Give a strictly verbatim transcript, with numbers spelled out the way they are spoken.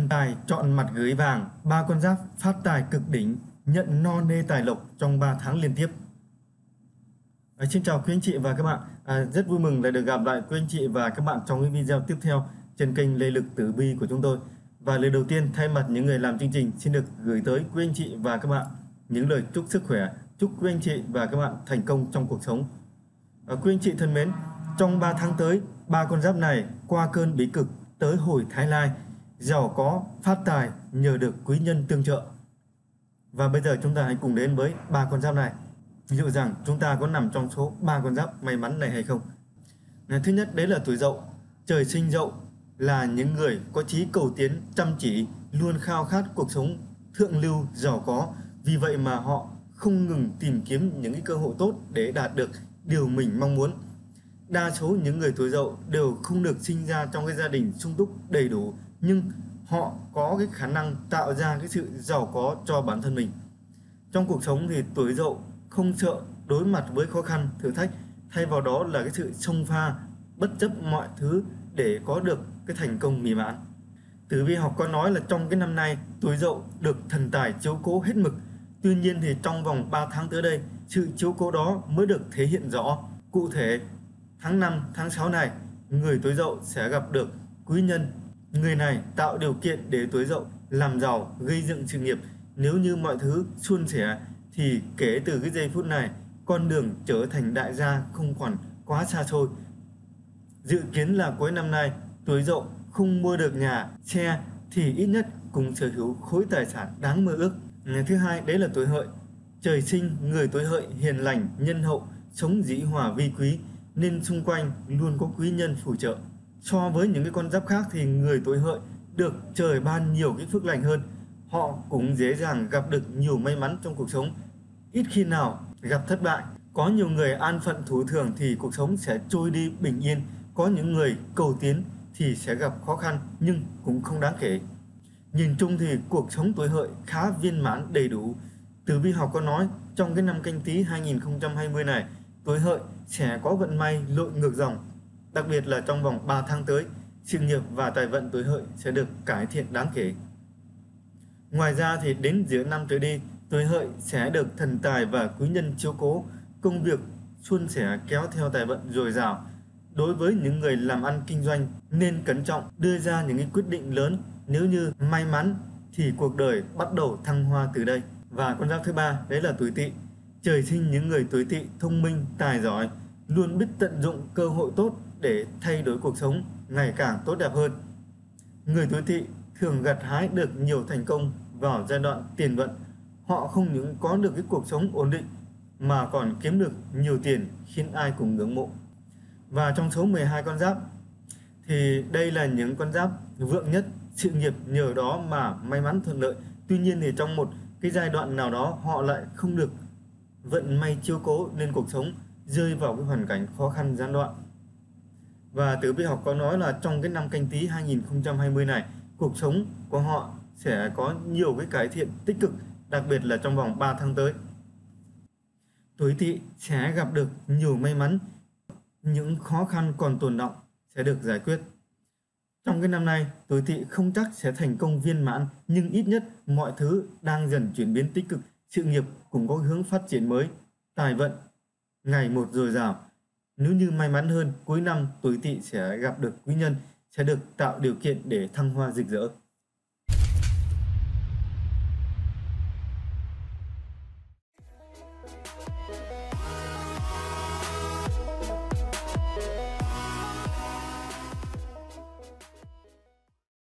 Thần tài chọn mặt gửi vàng, ba con giáp phát tài cực đỉnh, nhận no nê tài lộc trong ba tháng liên tiếp. À, xin chào quý anh chị và các bạn. À, rất vui mừng lại được gặp lại quý anh chị và các bạn trong cái video tiếp theo trên kênh Lê Lực Tử Vi của chúng tôi. Và lời đầu tiên, thay mặt những người làm chương trình, xin được gửi tới quý anh chị và các bạn những lời chúc sức khỏe, chúc quý anh chị và các bạn thành công trong cuộc sống. À, quý anh chị thân mến, trong ba tháng tới, ba con giáp này qua cơn bí cực tới hồi Thái Lai, giàu có, phát tài nhờ được quý nhân tương trợ. Và bây giờ chúng ta hãy cùng đến với ba con giáp này, liệu rằng chúng ta có nằm trong số ba con giáp may mắn này hay không. Thứ nhất, đấy là tuổi Dậu. Trời sinh Dậu là những người có chí cầu tiến, chăm chỉ, luôn khao khát cuộc sống thượng lưu, giàu có. Vì vậy mà họ không ngừng tìm kiếm những cái cơ hội tốt để đạt được điều mình mong muốn. Đa số những người tuổi Dậu đều không được sinh ra trong cái gia đình sung túc đầy đủ, nhưng họ có cái khả năng tạo ra cái sự giàu có cho bản thân mình. Trong cuộc sống thì tuổi Dậu không sợ đối mặt với khó khăn, thử thách, thay vào đó là cái sự xông pha, bất chấp mọi thứ để có được cái thành công mỹ mãn. Tử vi học có nói là trong cái năm nay, tuổi Dậu được thần tài chiếu cố hết mực. Tuy nhiên thì trong vòng ba tháng tới đây, sự chiếu cố đó mới được thể hiện rõ. Cụ thể, tháng năm, tháng sáu này, người tuổi Dậu sẽ gặp được quý nhân. Người này tạo điều kiện để tuổi Dậu làm giàu, gây dựng sự nghiệp. Nếu như mọi thứ suôn sẻ thì kể từ cái giây phút này, con đường trở thành đại gia không còn quá xa xôi. Dự kiến là cuối năm nay, tuổi Dậu không mua được nhà, xe thì ít nhất cũng sở hữu khối tài sản đáng mơ ước. Thứ hai, đấy là tuổi Hợi. Trời sinh người tuổi Hợi hiền lành, nhân hậu, sống dĩ hòa vi quý, nên xung quanh luôn có quý nhân phù trợ. So với những cái con giáp khác thì người tuổi Hợi được trời ban nhiều cái phước lành hơn. Họ cũng dễ dàng gặp được nhiều may mắn trong cuộc sống, ít khi nào gặp thất bại. Có nhiều người an phận thủ thường thì cuộc sống sẽ trôi đi bình yên. Có những người cầu tiến thì sẽ gặp khó khăn nhưng cũng không đáng kể. Nhìn chung thì cuộc sống tuổi Hợi khá viên mãn đầy đủ. Tử vi học có nói trong cái năm Canh Tý hai nghìn không trăm hai mươi này, tuổi Hợi sẽ có vận may lội ngược dòng. Đặc biệt là trong vòng ba tháng tới, sự nghiệp và tài vận tuổi Hợi sẽ được cải thiện đáng kể. Ngoài ra thì đến giữa năm trở đi, tuổi Hợi sẽ được thần tài và quý nhân chiếu cố, công việc suôn sẻ kéo theo tài vận dồi dào. Đối với những người làm ăn kinh doanh nên cẩn trọng đưa ra những cái quyết định lớn, nếu như may mắn thì cuộc đời bắt đầu thăng hoa từ đây. Và con giáp thứ ba, đấy là tuổi Tỵ. Trời sinh những người tuổi Tỵ thông minh, tài giỏi, luôn biết tận dụng cơ hội tốt để thay đổi cuộc sống ngày càng tốt đẹp hơn. Người tuổi Tỵ thường gặt hái được nhiều thành công vào giai đoạn tiền vận. Họ không những có được cái cuộc sống ổn định mà còn kiếm được nhiều tiền khiến ai cũng ngưỡng mộ. Và trong số mười hai con giáp thì đây là những con giáp vượng nhất, sự nghiệp nhờ đó mà may mắn thuận lợi. Tuy nhiên thì trong một cái giai đoạn nào đó họ lại không được vận may chiếu cố nên cuộc sống rơi vào cái hoàn cảnh khó khăn gián đoạn. Và tử vi học có nói là trong cái năm Canh Tý hai nghìn không trăm hai mươi này, cuộc sống của họ sẽ có nhiều cái cải thiện tích cực, đặc biệt là trong vòng ba tháng tới. Tuổi Tỵ sẽ gặp được nhiều may mắn, những khó khăn còn tồn đọng sẽ được giải quyết. Trong cái năm nay, tuổi Tỵ không chắc sẽ thành công viên mãn, nhưng ít nhất mọi thứ đang dần chuyển biến tích cực, sự nghiệp cũng có hướng phát triển mới, tài vận ngày một dồi dào. Nếu như may mắn hơn, cuối năm tuổi Tỵ sẽ gặp được quý nhân, sẽ được tạo điều kiện để thăng hoa rực rỡ.